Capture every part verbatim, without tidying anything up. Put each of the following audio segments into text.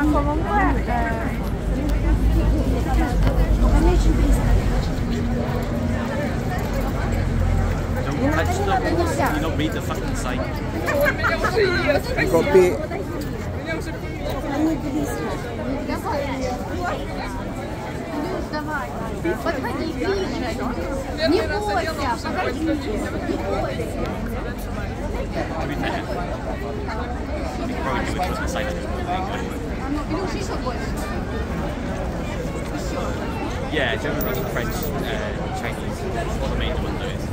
comunque eh... Don't touch them, you don't read the fucking sign. Kopi. Подходи ближе. Не бойся, подходи. Не бойся. Илюш, еще больше. Yeah, German, Russian, French, uh, Chinese, all the main ones there is.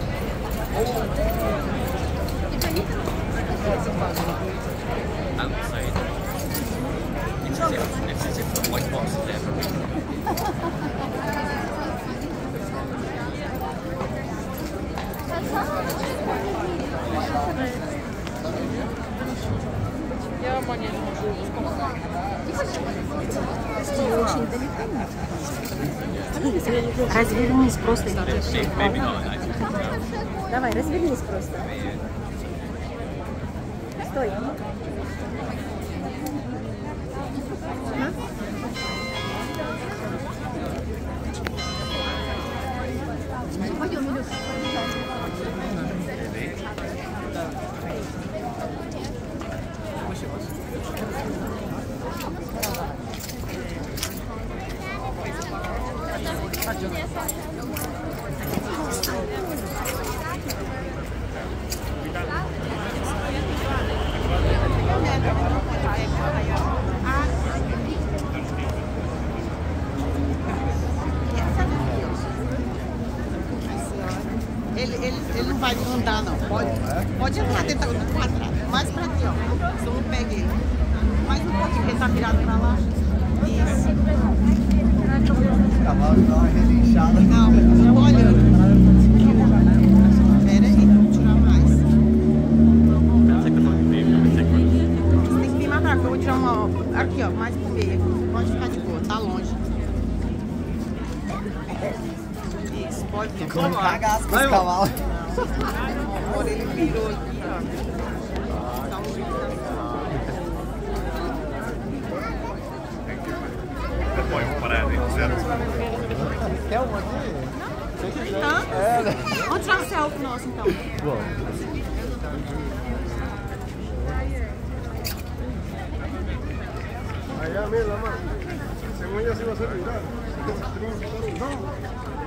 Outside. It's as if, it's as if the white box is there for me. Очень далеко. Развернись просто. Maybe not like that. Давай, развернись просто. Стой. Пойдем, Илюш. Ele, ele, ele não vai andar não, pode, pode entrar dentro do quadrado, mais pra aqui, ó, só não pega ele. Mais um pouquinho, ele tá virado pra lá. Isso. O cavalo dá uma relinchada. Calma, eu tô olhando. Pera aí, vou tirar mais. Você tem que vir mais pra cá, eu vou tirar uma, aqui ó, mais pro meio aqui. Pode ficar de boa, tá longe. Isso, pode vir. Como cagaço com esse cavalo. Agora ele virou aqui, ó. Tá um jeito. Põe uma parada aí, zero. Quer uma aqui? Hã? É, né? Vamos tirar um selfie nosso então. Bom. Allá, mira, mano. Según ella se iba a hacer viral. No.